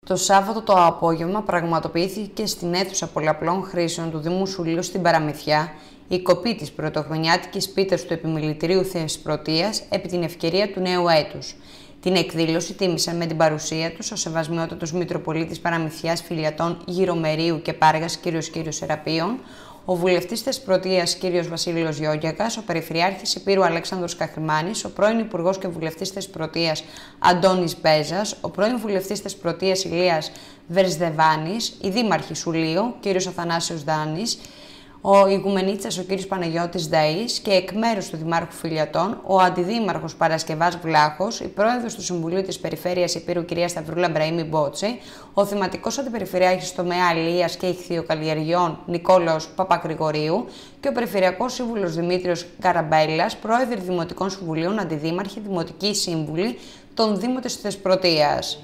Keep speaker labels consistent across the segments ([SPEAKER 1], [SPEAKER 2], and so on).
[SPEAKER 1] Το Σάββατο το απόγευμα πραγματοποιήθηκε στην αίθουσα πολλαπλών χρήσεων του Δήμου Σουλείου στην Παραμυθιά η κοπή της πρωτοχρονιάτικης πίτας του Επιμελητηρίου Θεσπρωτείας επί την ευκαιρία του νέου έτους. Την εκδήλωση τίμησαν με την παρουσία τους ο Σεβασμιότατος Μητροπολίτης Παραμυθιάς Φιλιατών Γυρομερίου και Πάργας κ. Σεραπείων, ο βουλευτής Θεσπρωτείας κ. Βασίλειος Γιώργιακας, ο Περιφερειάρχης Υπήρου Αλέξανδρος Καχρημάνης, ο πρώην Υπουργός και βουλευτής Θεσπρωτείας Αντώνης Μπέζας, ο πρώην βουλευτής Θεσπρωτείας Ηλίας Βερσδεβάνης, οι δήμαρχοι Σουλείου κ. Αθανάσιος Δάνης, ο ηγουμενίτσας ο κ. Παναγιώτης Δαΐς και εκ μέρους του Δημάρχου Φιλιατών, ο αντιδήμαρχος Παρασκευάς Βλάχος, η πρόεδρος του Συμβουλίου της Περιφέρειας Υπήρου κ. Σταυρούλα Μπραήμι Μπότση, ο θεματικός αντιπεριφερειάρχης τομέα Αλίας και Ιχθυοκαλλιεργειών Νικόλαος Παπαγρηγορίου και ο περιφερειακός σύμβουλος Δημήτριος Καραμπέλας, πρόεδροι Δημοτικών Συμβουλίων, αντιδήμαρχοι, δημοτικοί σύμβουλοι των Δήμων της Θεσπρωτείας.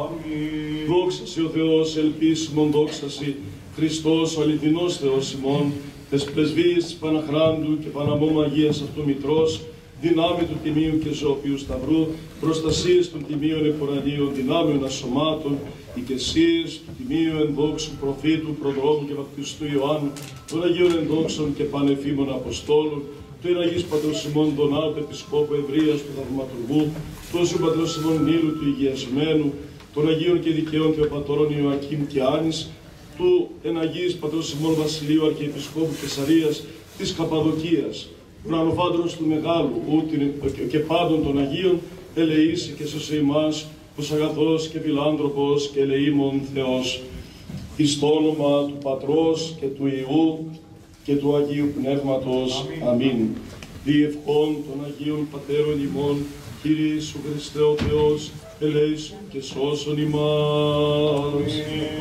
[SPEAKER 2] Δόξα σε ο Θεός, ελπίσιμον δόξα σε Χριστός, ο αληθινός Θεός ημών, τες πρεσβείες της Παναχράντου και Παναμόμου Αγίας Αυτομητρός, δυνάμει του Τιμίου και Ζωοποιού Σταυρού, προστασίες των Τιμίων Επορανίων δυνάμεων ασωμάτων, οικεσίες του Τιμίου ενδόξου προφήτου, προδρόμου και βαπτιστού Ιωάννου, των Αγίων ενδόξων και πανεφήμων Αποστόλων, του Εναγής Πατρός ημών Δονάτου, Επισκόπου Ευρείας του Θαυματουργού, του Όσιου Πατρός ημών Νίλου του Υγειασμένου, των Αγίων και Δικαίων Θεοπατώρων Ιωακήμ και Άνης, του Εναγής Πατρός ημών Βασιλείου Αρχιεπισκόπου Κεσαρίας της Καπαδοκίας, ουρανοφάντρος του Μεγάλου, ούτιν και πάντων των Αγίων, ελεήσει και σώσε ημάς, ως αγαθός και φιλάνθρωπος και ελεήμων Θεός, εις το όνομα του Πατρός και του Υιού και του Αγίου Πνεύματος. Αμήν. Διευχών των Αγίων Πατέρων ημών, Κύριε Ιησού Χριστέ ο Θεός, ελέησον και σώσον ημάς.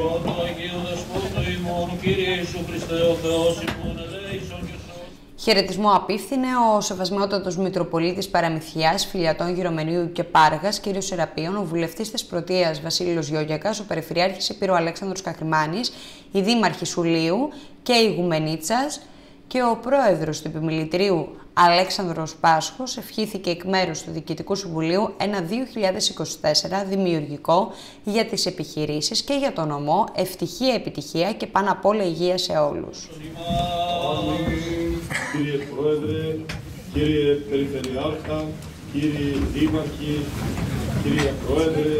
[SPEAKER 1] Χαιρετισμό απίφθινε ο Σεβασμιότατος Μητροπολίτης Παραμυθιάς Φιλιατών Γυρομερίου και Πάργας κ. Σεραπείων, ο βουλευτής Θεσπρωτείας Βασίλειος Γιώργιακας, ο Περιφερειάρχης Υπήρου Αλέξανδρος Καχρημάνης, οι δήμαρχοι Σουλείου και η ηγουμενίτσας και ο πρόεδρος του Επιμελητηρίου Αλέξανδρος Πάσχος ευχήθηκε εκ μέρους του Διοικητικού Συμβουλίου ένα 2024 δημιουργικό για τις επιχειρήσεις και για τον νομό, ευτυχία, επιτυχία και πάνω απ' όλα υγεία σε όλους.
[SPEAKER 2] Κύριε Πρόεδρε, κύριε Περιφερειάρχα, κύριοι Δήμαρχοι, κύριε Πρόεδρε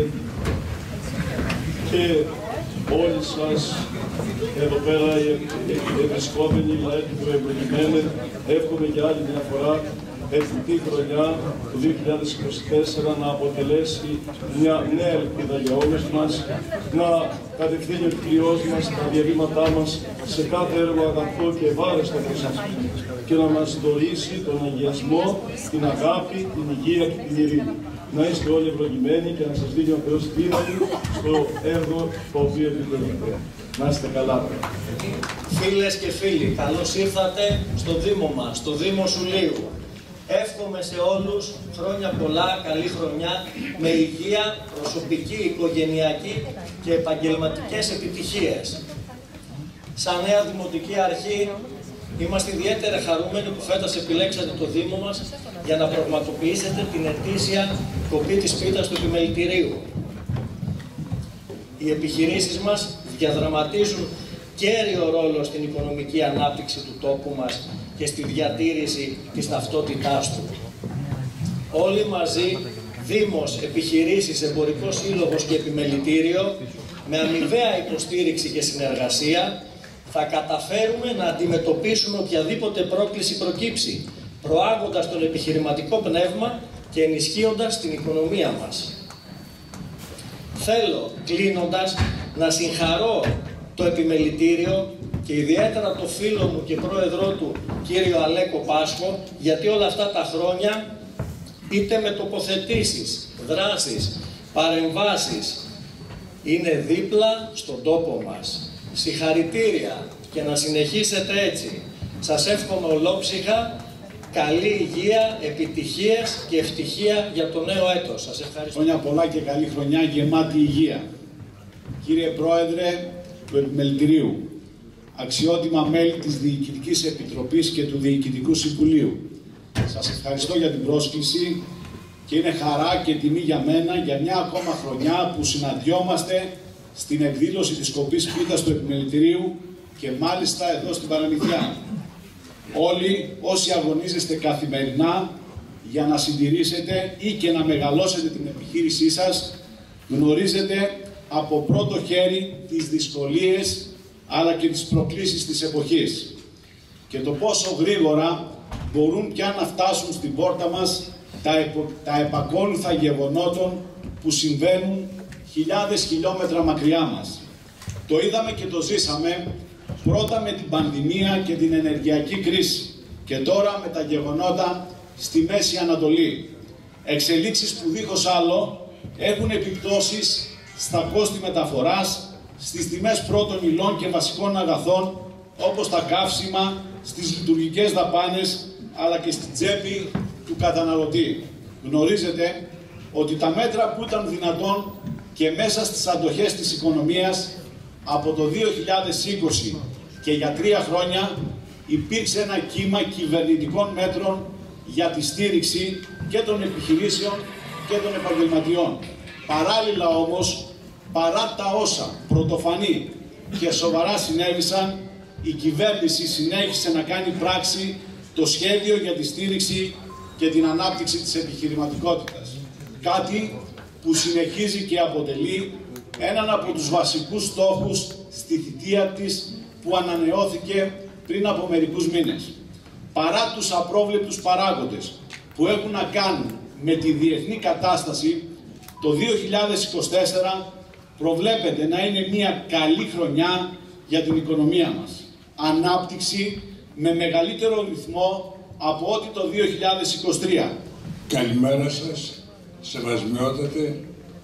[SPEAKER 2] και όλοι σας εδώ πέρα οι επισκόμενοι λαοί του ευλογημένοι, εύχομαι για άλλη μια φορά ευτυχή χρονιά του 2024 να αποτελέσει μια νέα ελπίδα για όλους μας, να κατευθύνει ο Κύριος μας τα διαβήματά μας σε κάθε έργο αγαθό και ευάρεστο προς αυτούς και να μας δωρήσει τον αγιασμό, την αγάπη, την υγεία και την ειρήνη. Να είστε όλοι ευλογημένοι και να σας δίνει ο Θεός δύναμη στο έργο το οποίο επιτελείτε. Να είστε καλά.
[SPEAKER 3] Φίλες και φίλοι, καλώς ήρθατε στο Δήμο μας, στο Δήμο Σουλείου. Εύχομαι σε όλους χρόνια πολλά, καλή χρονιά, με υγεία, προσωπική, οικογενειακή και επαγγελματικές επιτυχίες. Σαν νέα Δημοτική Αρχή, είμαστε ιδιαίτερα χαρούμενοι που φέτος επιλέξατε το Δήμο μας για να πραγματοποιήσετε την ετήσια κοπή της πίτας του Επιμελητηρίου. Οι επιχειρήσεις μας διαδραματίζουν κέριο ρόλο στην οικονομική ανάπτυξη του τόπου μας και στη διατήρηση της ταυτότητάς του. Όλοι μαζί, Δήμος, επιχειρήσεις, εμπορικός σύλλογος και επιμελητήριο, με αμοιβαία υποστήριξη και συνεργασία, θα καταφέρουμε να αντιμετωπίσουμε οποιαδήποτε πρόκληση προκύψει, προάγοντας τον επιχειρηματικό πνεύμα και ενισχύοντας την οικονομία μας. Θέλω, κλείνοντας, να συγχαρώ το Επιμελητήριο και ιδιαίτερα το φίλο μου και πρόεδρό του, κύριο Αλέκο Πάσχο, γιατί όλα αυτά τα χρόνια, είτε με τοποθετήσεις, δράσεις, παρεμβάσεις, είναι δίπλα στον τόπο μας. Συγχαρητήρια και να συνεχίσετε έτσι. Σας εύχομαι ολόψυχα καλή υγεία, επιτυχίες και ευτυχία για το νέο έτος. Σας ευχαριστώ.
[SPEAKER 4] Χρόνια πολλά και καλή χρονιά γεμάτη υγεία. Κύριε Πρόεδρε του Επιμελητηρίου, αξιότιμα μέλη της Διοικητικής Επιτροπής και του Διοικητικού Συμβουλίου, σας ευχαριστώ για την πρόσκληση και είναι χαρά και τιμή για μένα για μια ακόμα χρονιά που συναντιόμαστε στην εκδήλωση της κοπής πίτας του Επιμελητηρίου και μάλιστα εδώ στην Παραμυθιά. Όλοι όσοι αγωνίζεστε καθημερινά για να συντηρήσετε ή και να μεγαλώσετε την επιχείρησή σας, γνωρίζετε από πρώτο χέρι τις δυσκολίες αλλά και τις προκλήσεις της εποχής και το πόσο γρήγορα μπορούν πια να φτάσουν στην πόρτα μας τα επακόλουθα γεγονότων που συμβαίνουν χιλιάδες χιλιόμετρα μακριά μας. Το είδαμε και το ζήσαμε πρώτα με την πανδημία και την ενεργειακή κρίση και τώρα με τα γεγονότα στη Μέση Ανατολή. Εξελίξεις που δίχως άλλο έχουν επιπτώσεις στα κόστη μεταφοράς, στις τιμές πρώτων υλών και βασικών αγαθών όπως τα καύσιμα, στις λειτουργικές δαπάνες αλλά και στην τσέπη του καταναλωτή. Γνωρίζετε ότι τα μέτρα που ήταν δυνατόν και μέσα στις αντοχές της οικονομίας από το 2020 και για 3 χρόνια υπήρξε ένα κύμα κυβερνητικών μέτρων για τη στήριξη και των επιχειρήσεων και των επαγγελματιών. Παράλληλα όμως, παρά τα όσα πρωτοφανή και σοβαρά συνέβησαν, η κυβέρνηση συνέχισε να κάνει πράξη το σχέδιο για τη στήριξη και την ανάπτυξη της επιχειρηματικότητας. Κάτι που συνεχίζει και αποτελεί έναν από τους βασικούς στόχους στη θητεία της που ανανεώθηκε πριν από μερικούς μήνες. Παρά τους απρόβλεπτους παράγοντες που έχουν να κάνουν με τη διεθνή κατάσταση, το 2024 προβλέπεται να είναι μια καλή χρονιά για την οικονομία μας. Ανάπτυξη με μεγαλύτερο ρυθμό από ό,τι το 2023.
[SPEAKER 5] Καλημέρα σας, σεβασμιότατε,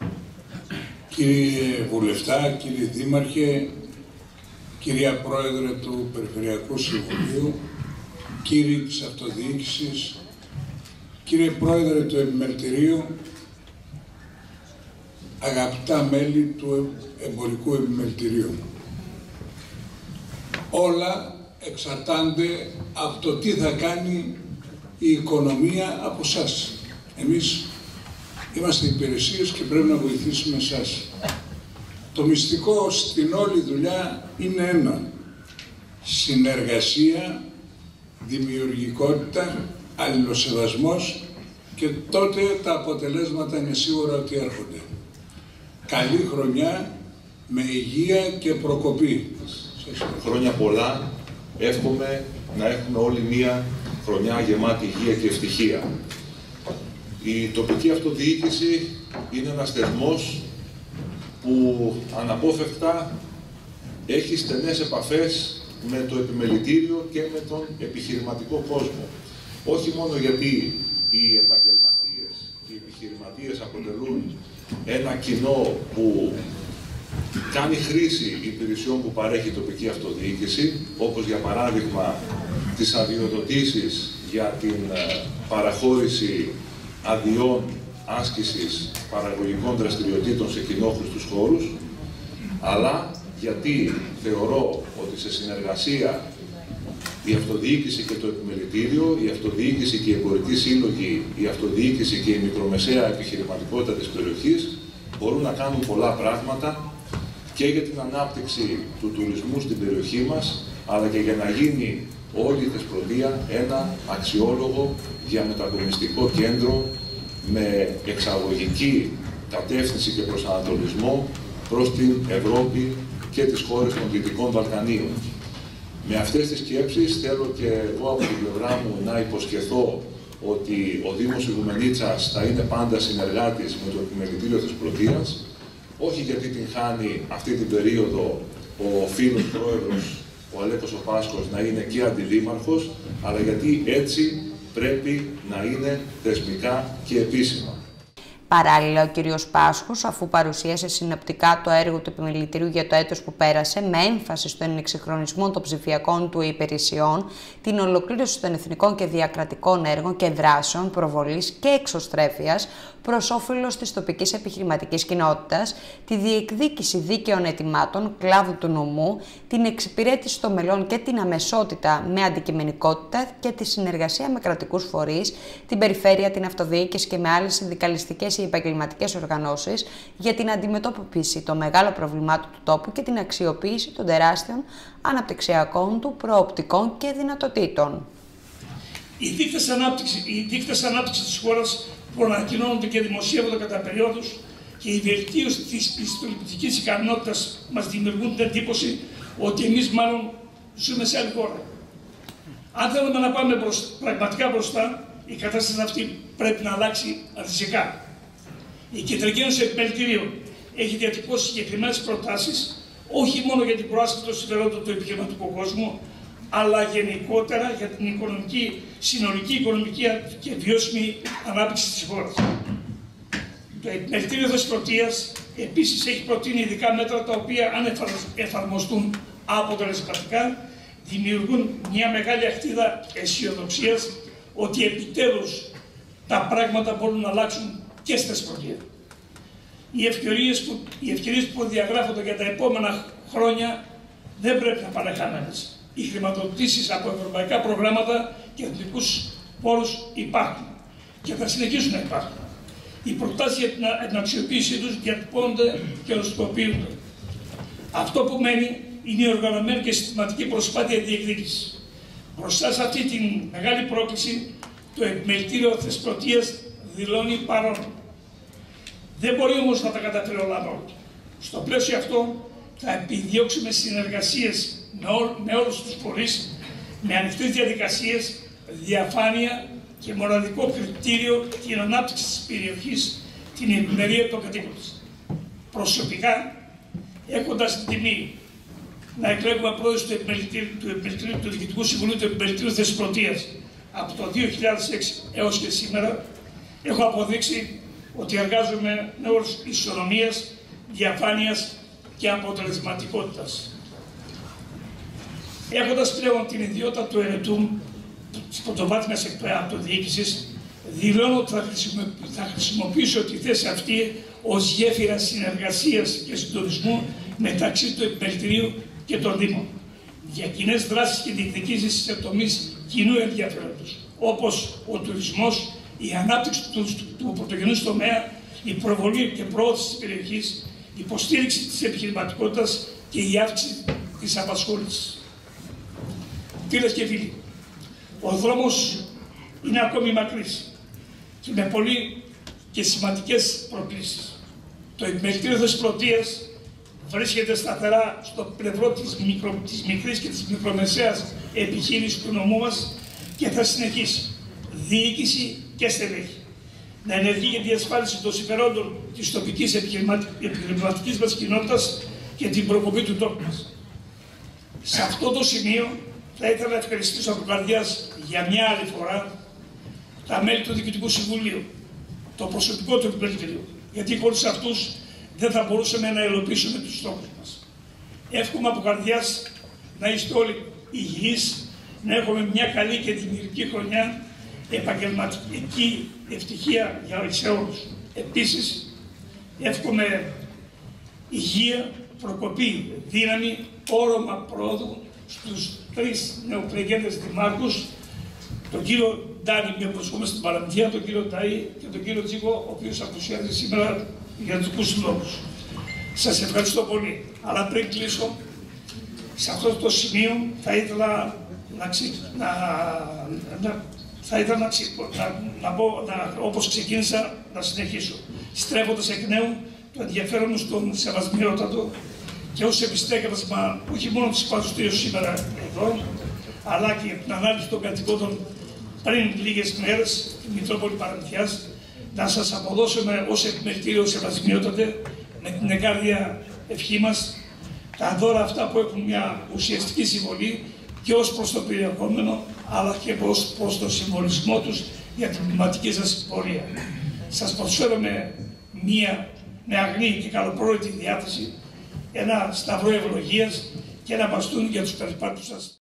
[SPEAKER 5] κύριε Βουλευτά, κύριε Δήμαρχε, κυρία Πρόεδρε του Περιφερειακού Συμβουλίου, κύριοι της Αυτοδιοίκησης, κύριε Πρόεδρε του Επιμελητηρίου, αγαπητά μέλη του Εμπορικού Επιμελητηρίου. Όλα εξαρτάνται από το τι θα κάνει η οικονομία από εσάς. Εμείς είμαστε υπηρεσίες και πρέπει να βοηθήσουμε εσάς. Το μυστικό στην όλη δουλειά είναι ένα: συνεργασία, δημιουργικότητα, αλληλοσεβασμός και τότε τα αποτελέσματα είναι σίγουρα ότι έρχονται. Καλή χρονιά με υγεία και προκοπή.
[SPEAKER 6] Χρόνια πολλά. Εύχομαι να έχουμε όλοι μία χρονιά γεμάτη υγεία και ευτυχία. Η τοπική αυτοδιοίκηση είναι ένας θεσμός που αναπόφευκτα έχει στενές επαφές με το επιμελητήριο και με τον επιχειρηματικό κόσμο. Όχι μόνο γιατί οι επαγγελματίες και οι επιχειρηματίες αποτελούν ένα κοινό που κάνει χρήση υπηρεσιών που παρέχει η τοπική αυτοδιοίκηση, όπως για παράδειγμα τις αδειοδοτήσεις για την παραχώρηση αδειών άσκησης παραγωγικών δραστηριοτήτων σε κοινόχρηστους χώρους, αλλά γιατί θεωρώ ότι σε συνεργασία η αυτοδιοίκηση και το επιμελητήριο, η αυτοδιοίκηση και η εμπορική σύλλογη, η αυτοδιοίκηση και η μικρομεσαία επιχειρηματικότητα της περιοχής μπορούν να κάνουν πολλά πράγματα και για την ανάπτυξη του τουρισμού στην περιοχή μας, αλλά και για να γίνει όλη η Θεσπρωτεία ένα αξιόλογο διαμετακομιστικό κέντρο με εξαγωγική κατεύθυνση και προσανατολισμό προς την Ευρώπη και τις χώρες των Δυτικών Βαλκανίων. Με αυτές τις σκέψεις θέλω και εγώ από την πλευρά μου να υποσχεθώ ότι ο Δήμος Ιγουμενίτσας θα είναι πάντα συνεργάτης με το Επιμελητήριο Θεσπρωτείας, όχι γιατί την χάνει αυτή την περίοδο ο φίλος πρόεδρος, ο Αλέκος ο Πάσχος, να είναι και αντιδήμαρχος, αλλά γιατί έτσι πρέπει να είναι θεσμικά και επίσημα.
[SPEAKER 1] Παράλληλα, ο κ. Πάσχος, αφού παρουσίασε συνοπτικά το έργο του Επιμελητηρίου για το έτος που πέρασε, με έμφαση στον εξυγχρονισμό των ψηφιακών του υπηρεσιών, την ολοκλήρωση των εθνικών και διακρατικών έργων και δράσεων προβολής και εξωστρέφειας προς όφελος της τοπικής επιχειρηματικής κοινότητας, τη διεκδίκηση δίκαιων αιτημάτων κλάδου του νομού, την εξυπηρέτηση των μελών και την αμεσότητα με αντικειμενικότητα και τη συνεργασία με κρατικούς φορείς, την περιφέρεια, την αυτοδιοίκηση και με άλλες συνδικαλιστικές οι επαγγελματικές οργανώσεις για την αντιμετώπιση των μεγάλων προβλημάτων του τόπου και την αξιοποίηση των τεράστιων αναπτυξιακών του προοπτικών και δυνατοτήτων.
[SPEAKER 7] Οι δείκτες ανάπτυξης της χώρας που ανακοινώνονται και δημοσιεύονται κατά περιόδους και η βελτίωση της πιστοληπτικής ικανότητας μας δημιουργούν την εντύπωση ότι εμείς μάλλον ζούμε σε άλλη χώρα. Αν θέλουμε να πάμε πραγματικά μπροστά, η κατάσταση αυτή πρέπει να αλλάξει ριζικά. Η Κεντρική Ένωση Επιμελητηρίων έχει διατυπώσει συγκεκριμένες προτάσεις, όχι μόνο για την προάσπιση των συμφερόντων του επιχειρηματικού κόσμου, αλλά γενικότερα για την συνολική οικονομική και βιώσιμη ανάπτυξη της χώρας. Το Επιμελητήριο Θεσπρωτείας επίσης έχει προτείνει ειδικά μέτρα τα οποία, αν εφαρμοστούν αποτελεσματικά, δημιουργούν μια μεγάλη ακτίδα αισιοδοξίας ότι επιτέλους τα πράγματα μπορούν να αλλάξουν και στη Θεσπρωτεία. Οι ευκαιρίες που διαγράφονται για τα επόμενα χρόνια δεν πρέπει να πάνε χαμένες. Οι χρηματοδοτήσεις από ευρωπαϊκά προγράμματα και εθνικούς πόρους υπάρχουν και θα συνεχίσουν να υπάρχουν. Οι προτάσεις για την αξιοποίησή τους διατυπώνονται και οριστικοποιούνται. Αυτό που μένει είναι η οργανωμένη και συστηματική προσπάθεια διεκδίκησης. Μπροστά σε αυτή τη μεγάλη πρόκληση, το Επιμελητήριο Θεσπρωτείας δηλώνει παρόν. Δεν μπορεί όμως να τα καταφέρει όλα μόνο. Στο πλαίσιο αυτό, θα επιδιώξουμε συνεργασίες με όλους τους φορείς, με ανοιχτές διαδικασίες, διαφάνεια και μοναδικό κριτήριο την ανάπτυξη της περιοχής, την ευημερία των κατοίκων της. Προσωπικά, έχοντας την τιμή να εκλέγουμε πρόεδρος του Διοικητικού Συμβουλίου του Επιμελητηρίου Θεσπρωτείας από το 2006 έως και σήμερα, έχω αποδείξει ότι εργάζομαι με όρους ισονομίας, διαφάνειας και αποτελεσματικότητας. Έχοντας πλέον την ιδιότητα του ερετού της πρωτοβάθμιας αυτοδιοίκησης, δηλώνω ότι θα χρησιμοποιήσω τη θέση αυτή ως γέφυρα συνεργασίας και συντονισμού μεταξύ του Επιμελητηρίου και των Δήμων για κοινές δράσεις και διεκδικήσεις σε τομείς κοινού ενδιαφέροντος, όπως ο τουρισμός, η ανάπτυξη του πρωτογενούς τομέα, η προβολή και προώθηση της περιοχής, η υποστήριξη της επιχειρηματικότητας και η αύξηση της απασχόλησης. Φίλες και φίλοι, ο δρόμος είναι ακόμη μακρύς και με πολλοί και σημαντικές προκλήσεις. Το Επιμελητήριο Θεσπρωτείας βρίσκεται σταθερά στο πλευρό της μικρής και της μικρομεσαίας επιχείρησης του νομού μας και θα συνεχίσει διοίκηση και στελέχη να ενεργεί για τη διασφάλιση των συμφερόντων της τοπικής επιχειρηματικής μας κοινότητας και την προκοπή του τόπου μας. Σε αυτό το σημείο θα ήθελα να ευχαριστήσω από καρδιάς για μια άλλη φορά τα μέλη του Διοικητικού Συμβουλίου, το προσωπικό του Επιμελητηρίου, γιατί χωρίς αυτούς δεν θα μπορούσαμε να υλοποιήσουμε τους στόχους μας. Εύχομαι από καρδιάς να είστε όλοι υγιείς, να έχουμε μια καλή και δημιουργική χρονιά, επαγγελματική ευτυχία για όλους. Επίσης, εύχομαι υγεία, προκοπή, δύναμη, όρομα πρόοδου στους 3 νεοκλεγέντες δημάρχους, τον κύριο Ντάνη, με προσχόμαστε στην Παραμυθία, τον κύριο Ταΐ και τον κύριο Τζίκο, ο οποίος απουσιάζει σήμερα για δικούς λόγους. Σας ευχαριστώ πολύ. Αλλά πριν κλείσω, σε αυτό το σημείο θα ήθελα να πω, όπως ξεκίνησα, να συνεχίσω, στρέφοντας εκ νέου το ενδιαφέρον μου στον σεβασμιότατο και ως επιστέγασμα όχι μόνο της παρουσίας σήμερα εδώ, αλλά και την ανάλυση των κατοικόντων πριν λίγες μέρες στη Μητρόπολη Παραμυθιάς, να σας αποδώσουμε ως Επιμελητήριο σεβασμιότατε, με την εγκάρδια ευχή μας, τα δώρα αυτά που έχουν μια ουσιαστική συμβολή και ως προς το περιεχόμενο, αλλά και ως προς το συμβολισμό τους για την πνευματική σας πορεία. Σας προσφέρουμε με αγνή και καλοπρόητη διάθεση ένα σταυρό ευλογίας και ένα μπαστούνι για τους περιπάτους σας.